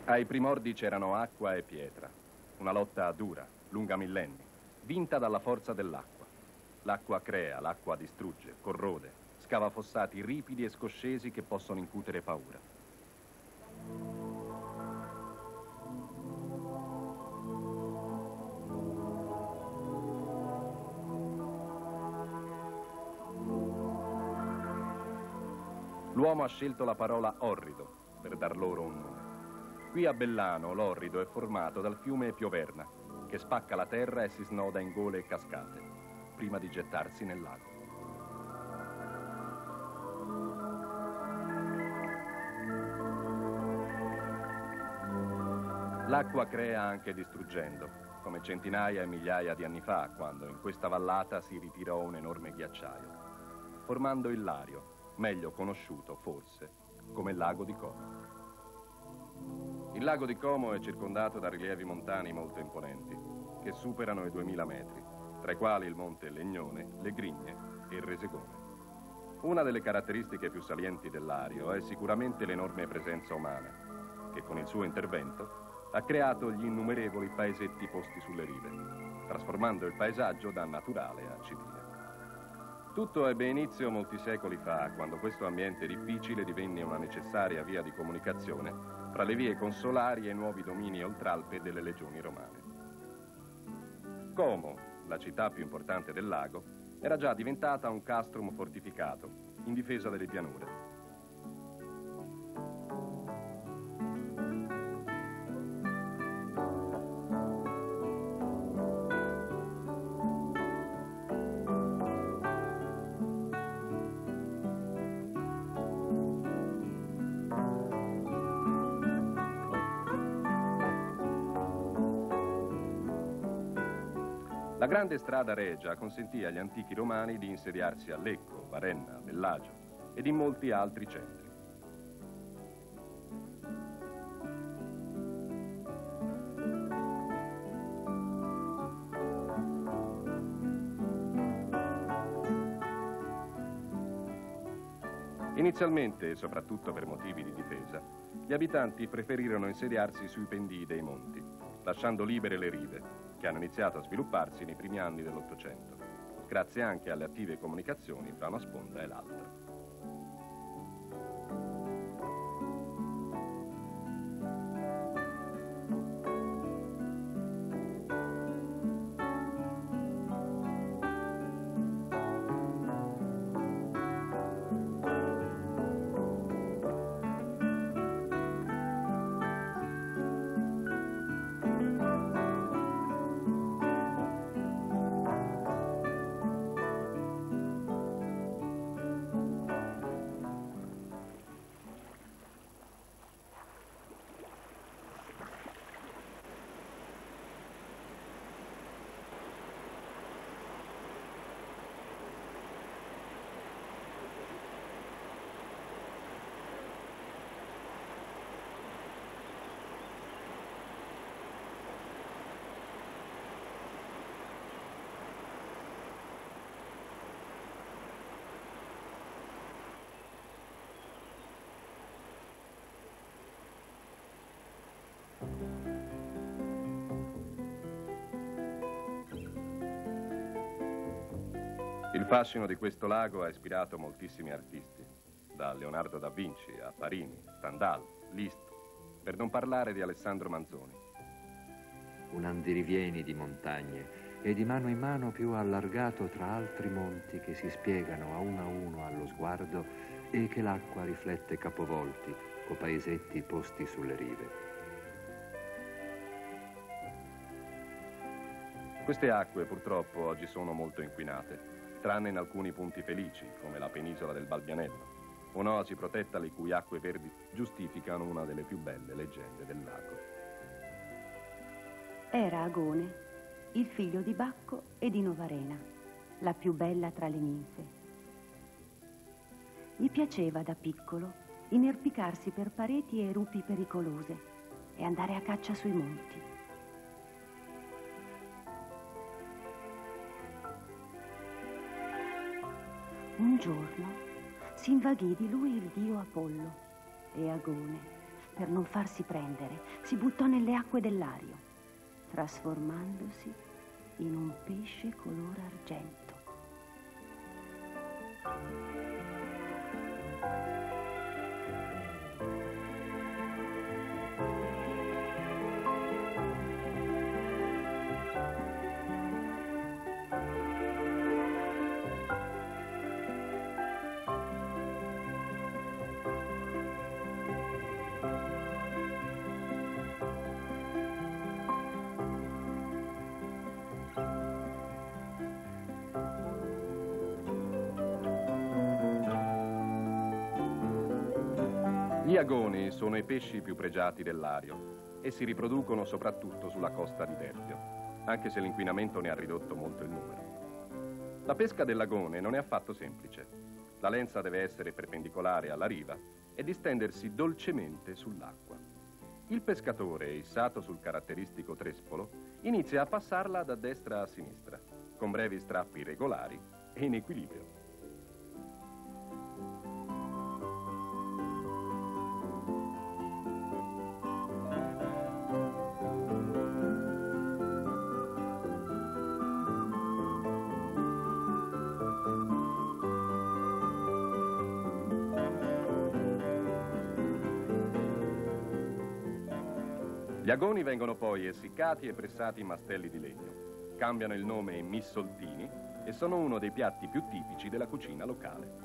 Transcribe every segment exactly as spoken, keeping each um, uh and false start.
Ai primordi c'erano acqua e pietra. Una lotta dura, lunga millenni, vinta dalla forza dell'acqua. L'acqua crea, l'acqua distrugge, corrode, scava fossati ripidi e scoscesi che possono incutere paura. L'uomo ha scelto la parola orrido per dar loro un nome. Qui a Bellano l'orrido è formato dal fiume Pioverna, che spacca la terra e si snoda in gole e cascate, prima di gettarsi nel lago. L'acqua crea anche distruggendo, come centinaia e migliaia di anni fa, quando in questa vallata si ritirò un enorme ghiacciaio, formando il Lario, meglio conosciuto, forse, come il lago di Como. Il lago di Como è circondato da rilievi montani molto imponenti, che superano i duemila metri, tra i quali il monte Legnone, le Grigne e il Resegone. Una delle caratteristiche più salienti del Lario è sicuramente l'enorme presenza umana, che con il suo intervento ha creato gli innumerevoli paesetti posti sulle rive, trasformando il paesaggio da naturale a civile. Tutto ebbe inizio molti secoli fa, quando questo ambiente difficile divenne una necessaria via di comunicazione fra le vie consolari e i nuovi domini oltralpe delle legioni romane. Como, la città più importante del lago, era già diventata un castrum fortificato, in difesa delle pianure. La grande strada regia consentì agli antichi romani di insediarsi a Lecco, Varenna, Bellagio ed in molti altri centri. Inizialmente, soprattutto per motivi di difesa, gli abitanti preferirono insediarsi sui pendii dei monti, lasciando libere le rive, che hanno iniziato a svilupparsi nei primi anni dell'Ottocento, grazie anche alle attive comunicazioni tra una sponda e l'altra. Il fascino di questo lago ha ispirato moltissimi artisti, da Leonardo da Vinci a Parini, Stendhal, Liszt, per non parlare di Alessandro Manzoni. Un andirivieni di montagne e di mano in mano più allargato tra altri monti che si spiegano a uno a uno allo sguardo e che l'acqua riflette capovolti, co paesetti posti sulle rive. Queste acque purtroppo oggi sono molto inquinate, tranne in alcuni punti felici, come la penisola del Balbianello, un'oasi protetta le cui acque verdi giustificano una delle più belle leggende del lago. Era Agone, il figlio di Bacco e di Novarena, la più bella tra le ninfe. Gli piaceva da piccolo inerpicarsi per pareti e rupi pericolose e andare a caccia sui monti. Un giorno si invaghì di lui il dio Apollo e Agone, per non farsi prendere, si buttò nelle acque del Lario, trasformandosi in un pesce color argento. Gli agoni sono i pesci più pregiati del Lario e si riproducono soprattutto sulla costa di Terpio, anche se l'inquinamento ne ha ridotto molto il numero. La pesca dell'agone non è affatto semplice. La lenza deve essere perpendicolare alla riva e distendersi dolcemente sull'acqua. Il pescatore, issato sul caratteristico trespolo, inizia a passarla da destra a sinistra, con brevi strappi regolari e in equilibrio. Gli agoni vengono poi essiccati e pressati in mastelli di legno. Cambiano il nome in missoltini e sono uno dei piatti più tipici della cucina locale.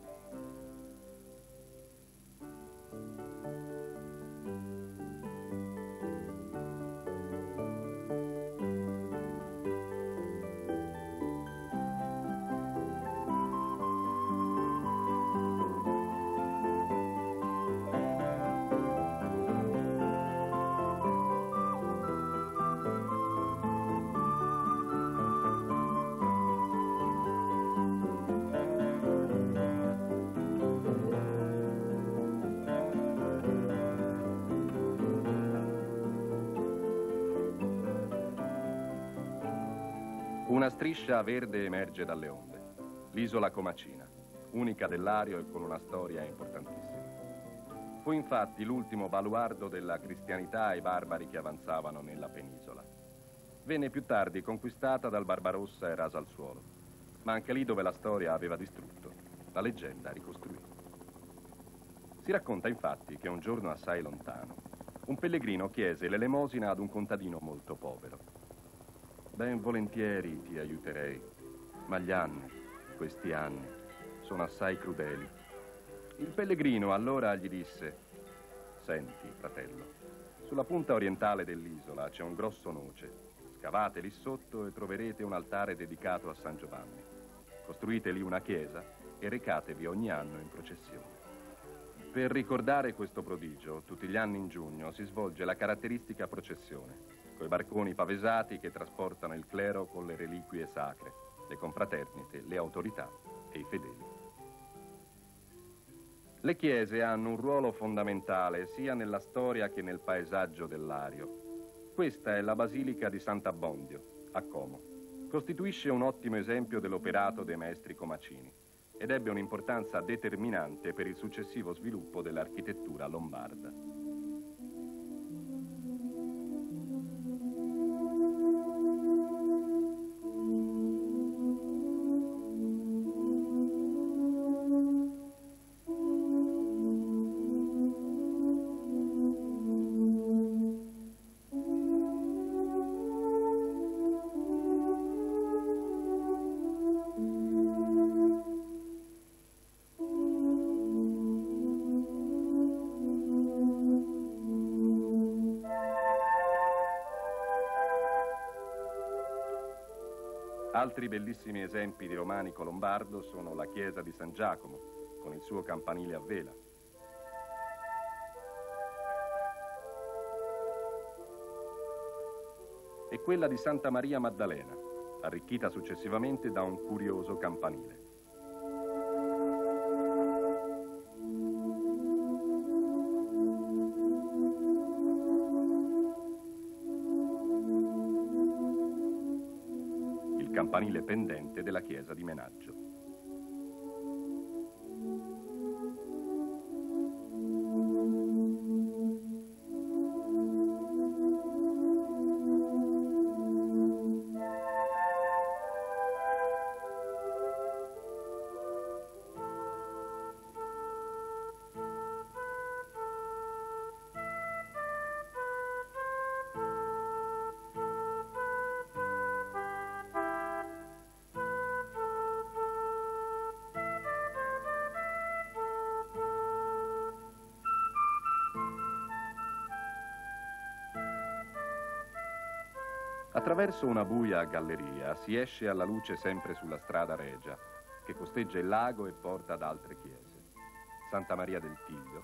Una striscia verde emerge dalle onde, l'isola Comacina, unica del Lario e con una storia importantissima. Fu infatti l'ultimo baluardo della cristianità ai barbari che avanzavano nella penisola. Venne più tardi conquistata dal Barbarossa e rasa al suolo, ma anche lì dove la storia aveva distrutto, la leggenda ricostruì. Si racconta infatti che un giorno assai lontano, un pellegrino chiese l'elemosina ad un contadino molto povero. Ben volentieri ti aiuterei, ma gli anni, questi anni, sono assai crudeli. Il pellegrino allora gli disse: senti, fratello, sulla punta orientale dell'isola c'è un grosso noce. Scavate lì sotto e troverete un altare dedicato a San Giovanni. Costruite lì una chiesa e recatevi ogni anno in processione. Per ricordare questo prodigio, tutti gli anni in giugno si svolge la caratteristica processione, coi barconi pavesati che trasportano il clero con le reliquie sacre, le confraternite, le autorità e i fedeli. Le chiese hanno un ruolo fondamentale sia nella storia che nel paesaggio del Lario. Questa è la Basilica di Sant'Abbondio, a Como. Costituisce un ottimo esempio dell'operato dei maestri comacini ed ebbe un'importanza determinante per il successivo sviluppo dell'architettura lombarda. Altri bellissimi esempi di romanico lombardo sono la chiesa di San Giacomo, con il suo campanile a vela, e quella di Santa Maria Maddalena, arricchita successivamente da un curioso campanile. Campanile pendente della chiesa di Menaggio. Attraverso una buia galleria si esce alla luce sempre sulla strada regia, che costeggia il lago e porta ad altre chiese. Santa Maria del Tiglio,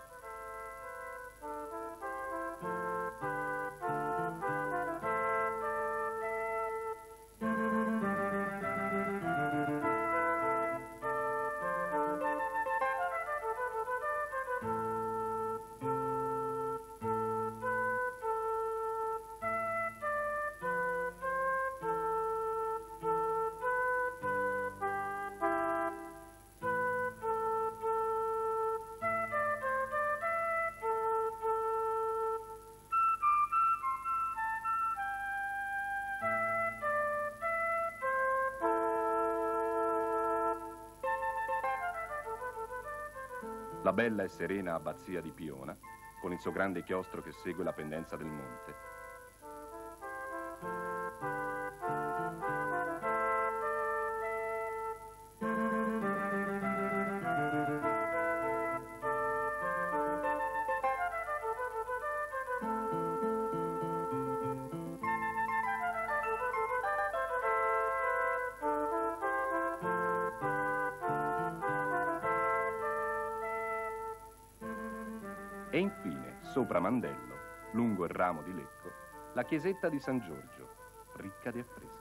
la bella e serena abbazia di Piona, con il suo grande chiostro che segue la pendenza del monte. E infine, sopra Mandello, lungo il ramo di Lecco, la chiesetta di San Giorgio, ricca di affreschi.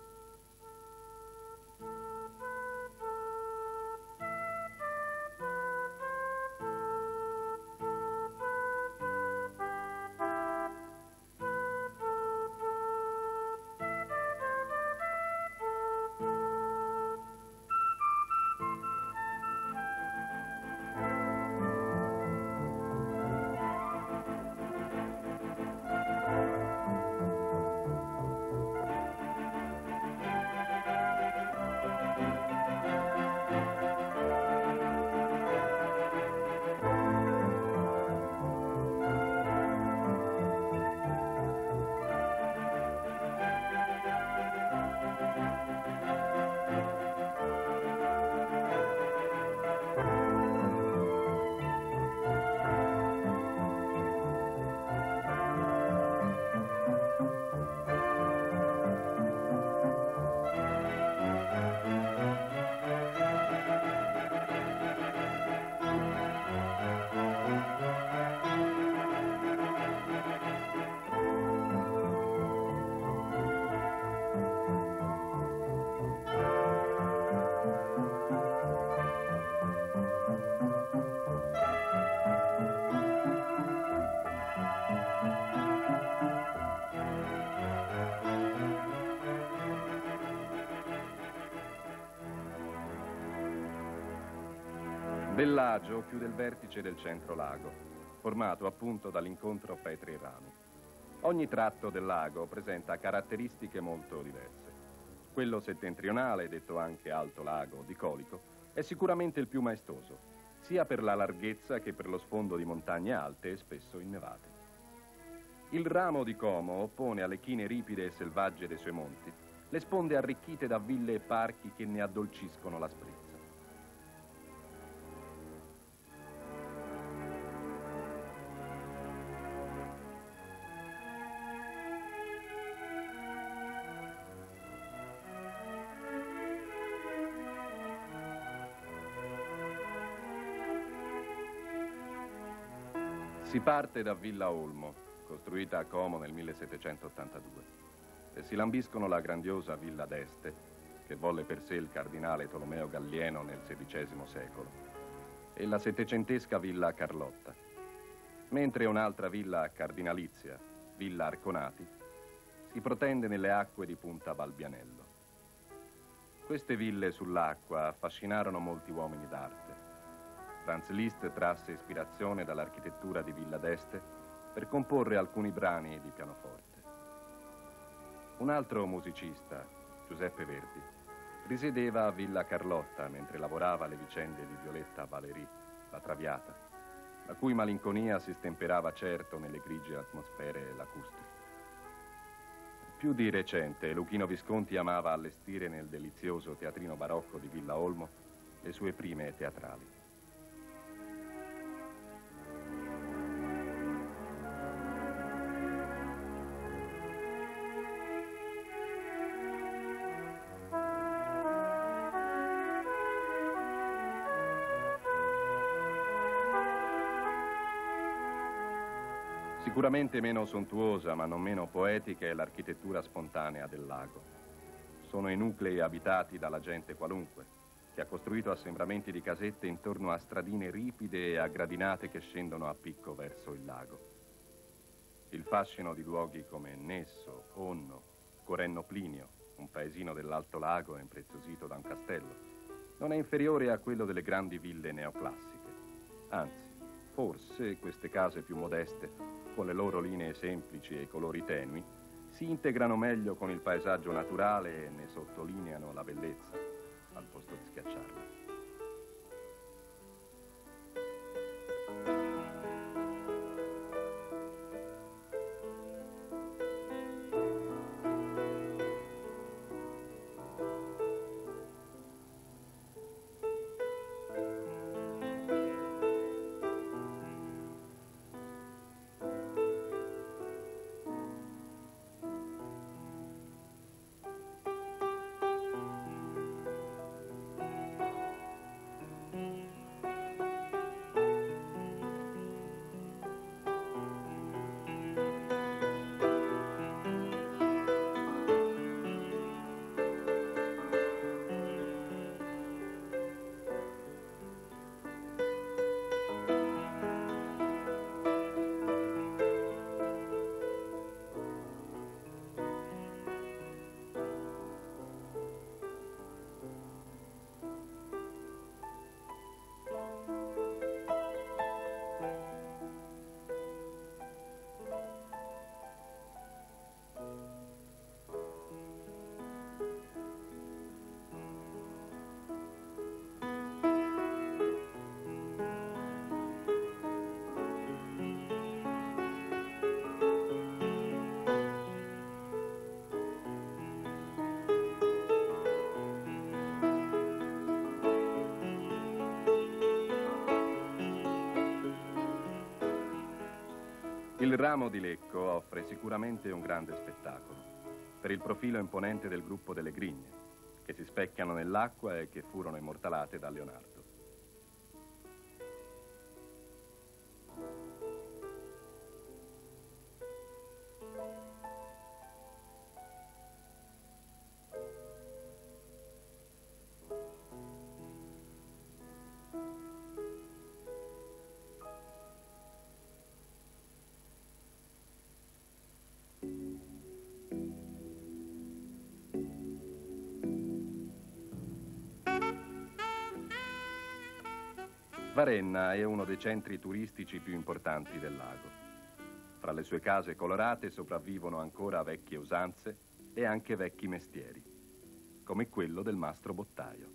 Bellagio chiude il vertice del centro lago, formato appunto dall'incontro fra i tre rami. Ogni tratto del lago presenta caratteristiche molto diverse. Quello settentrionale, detto anche Alto Lago di Colico, è sicuramente il più maestoso, sia per la larghezza che per lo sfondo di montagne alte e spesso innevate. Il ramo di Como oppone alle chine ripide e selvagge dei suoi monti le sponde arricchite da ville e parchi che ne addolciscono l'asprezza. Si parte da Villa Olmo, costruita a Como nel millesettecentottantadue, e si lambiscono la grandiosa Villa d'Este, che volle per sé il cardinale Tolomeo Gallieno nel sedicesimo secolo, e la settecentesca Villa Carlotta, mentre un'altra villa cardinalizia, Villa Arconati, si protende nelle acque di Punta Valbianello. Queste ville sull'acqua affascinarono molti uomini d'arte. Franz Liszt trasse ispirazione dall'architettura di Villa d'Este per comporre alcuni brani di pianoforte. Un altro musicista, Giuseppe Verdi, risiedeva a Villa Carlotta mentre lavorava alle vicende di Violetta Valéry, la Traviata, la cui malinconia si stemperava certo nelle grigie atmosfere lacustri. Più di recente, Luchino Visconti amava allestire nel delizioso teatrino barocco di Villa Olmo le sue prime teatrali. Sicuramente meno sontuosa, ma non meno poetica, è l'architettura spontanea del lago. Sono i nuclei abitati dalla gente qualunque, che ha costruito assembramenti di casette intorno a stradine ripide e a gradinate che scendono a picco verso il lago. Il fascino di luoghi come Nesso, Onno, Corenno Plinio, un paesino dell'Alto Lago impreziosito da un castello, non è inferiore a quello delle grandi ville neoclassiche. Anzi, forse queste case più modeste, con le loro linee semplici e i colori tenui, si integrano meglio con il paesaggio naturale e ne sottolineano la bellezza, al posto di schiacciarla. Il ramo di Lecco offre sicuramente un grande spettacolo, per il profilo imponente del gruppo delle Grigne, che si specchiano nell'acqua e che furono immortalate da Leonardo. Varenna è uno dei centri turistici più importanti del lago. Fra le sue case colorate sopravvivono ancora vecchie usanze e anche vecchi mestieri, come quello del mastro bottaio.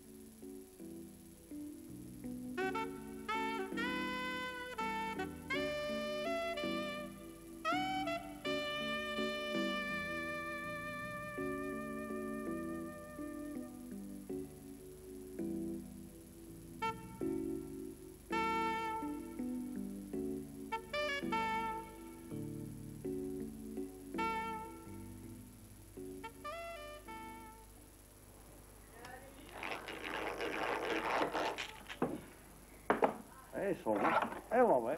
E insomma, e vabbè.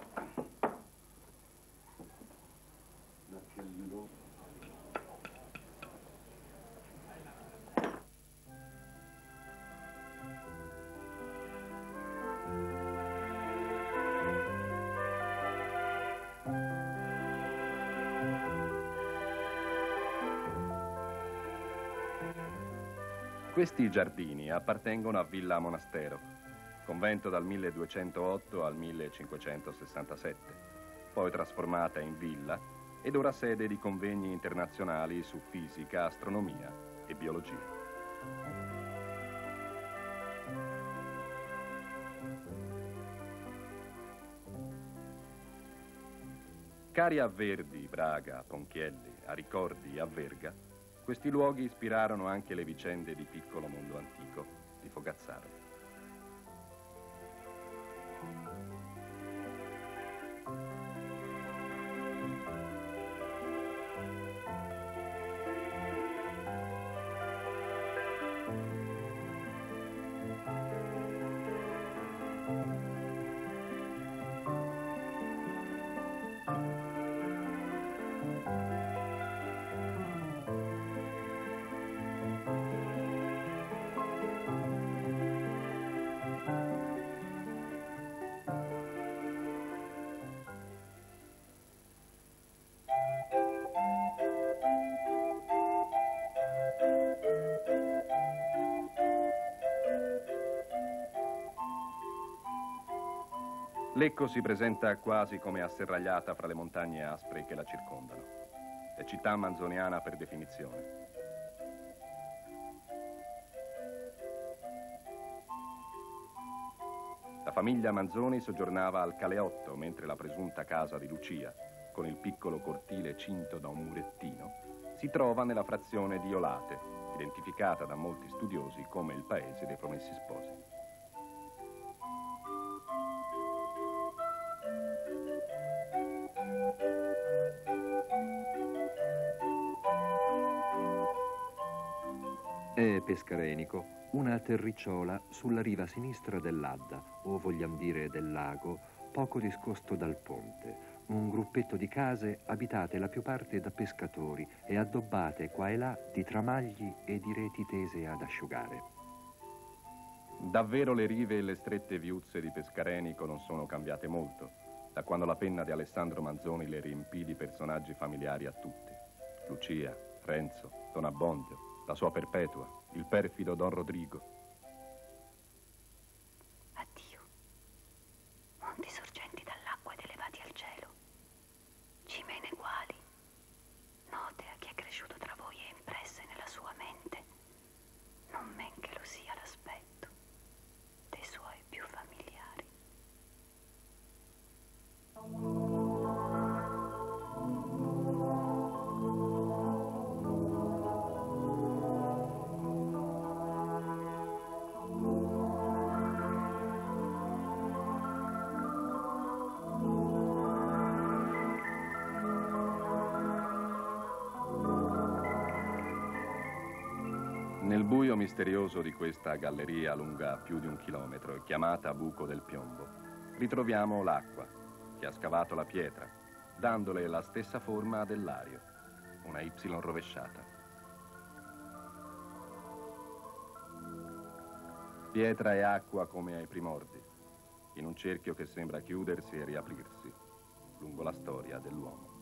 Questi giardini appartengono a Villa Monastero, convento dal milleduecentootto al millecinquecentosessantasette, poi trasformata in villa ed ora sede di convegni internazionali su fisica, astronomia e biologia. Cari a Verdi, Braga, Ponchielli, a Ricordi, a Verga, questi luoghi ispirarono anche le vicende di Piccolo Mondo Antico di Fogazzaro. Lecco si presenta quasi come asserragliata fra le montagne aspre che la circondano. È città manzoniana per definizione. La famiglia Manzoni soggiornava al Caleotto, mentre la presunta casa di Lucia, con il piccolo cortile cinto da un murettino, si trova nella frazione di Olate, identificata da molti studiosi come il paese dei Promessi Sposi. È Pescarenico, una terricciola sulla riva sinistra dell'Adda, o vogliamo dire del lago, poco discosto dal ponte. Un gruppetto di case abitate la più parte da pescatori e addobbate qua e là di tramagli e di reti tese ad asciugare. Davvero le rive e le strette viuzze di Pescarenico non sono cambiate molto, da quando la penna di Alessandro Manzoni le riempì di personaggi familiari a tutti. Lucia, Renzo, Don Abbondio, la sua Perpetua, il perfido Don Rodrigo. Addio. Monti sorgenti dall'acqua ed elevati al cielo. Cime ineguali. Note a chi è cresciuto tra voi e impresse nella sua mente. Non men che lo sia l'aspetto dei suoi più familiari. Nel buio misterioso di questa galleria lunga più di un chilometro e chiamata Buco del Piombo, ritroviamo l'acqua che ha scavato la pietra, dandole la stessa forma dell'ario, una Y rovesciata. Pietra e acqua come ai primordi, in un cerchio che sembra chiudersi e riaprirsi lungo la storia dell'uomo.